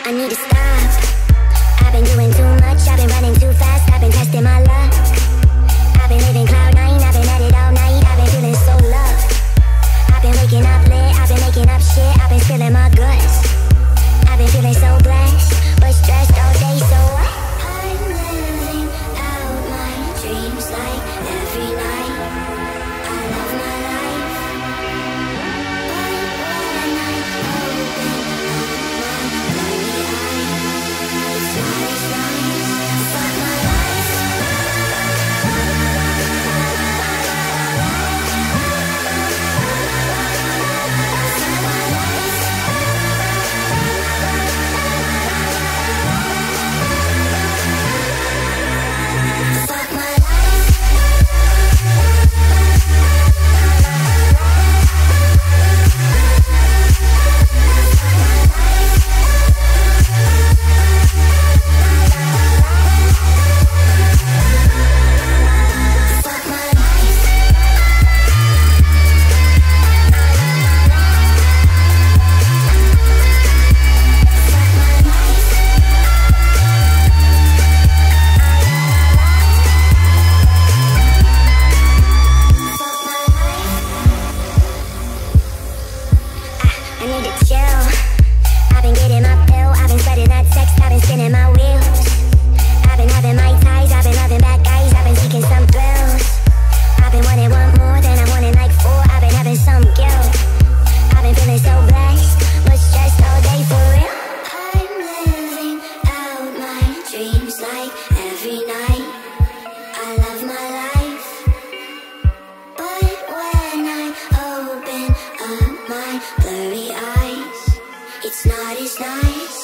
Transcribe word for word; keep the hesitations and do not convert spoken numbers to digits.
I need to stop. I've been doing too much, I've been running too fast, I've been testing my luck. I've been living cloud nine, I've been at it all night, I've been feeling so loved. I've been waking up lit, I've been making up shit, I've been spilling my guts. I've been feeling so blessed, but stressed all day, so I'm living out my dreams like every night. I love my life, but when I open up my blurry eyes, it's not as nice. Fuck my life. Fuck my life. Fuck my life. Fuck my life. Fuck my life. I need to chill. I've been getting my pill, I've been spreading that text, I've been spinning my wheels. I've been having my ties, I've been loving bad guys, I've been seeking some thrills. I've been wanting one more, then I'm wanting like four, I've been having some guilt. I've been feeling so blessed, but stressed all day for real. I'm living out my dreams like every night. I love my life, but when I open up my blurry eyes, it's not as nice.